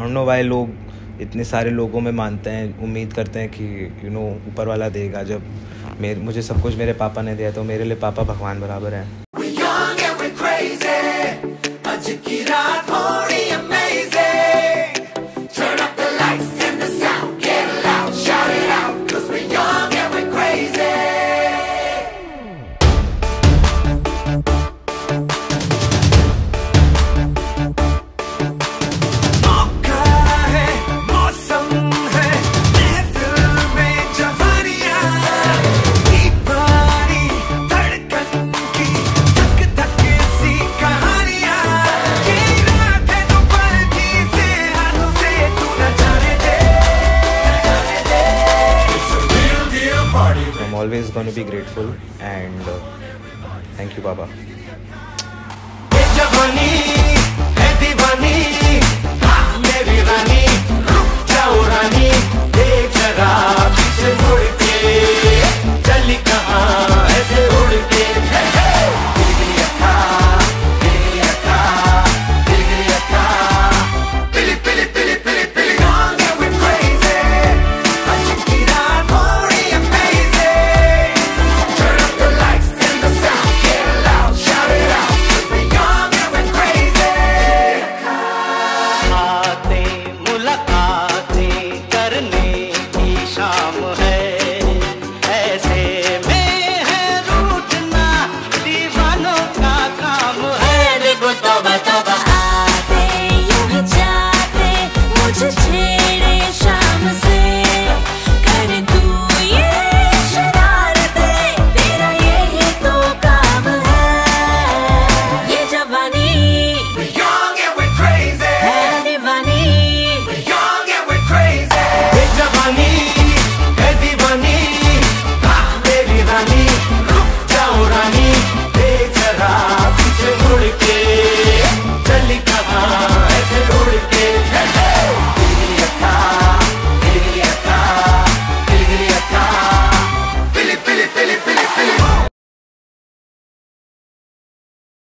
Don't know why लोग इतने सारे लोगों में मानते हैं, उम्मीद करते हैं कि ऊपर वाला देगा। जब मुझे सब कुछ मेरे पापा ने दिया, तो मेरे लिए पापा भगवान बराबर हैं। I'm always going to be grateful and thank you, Baba.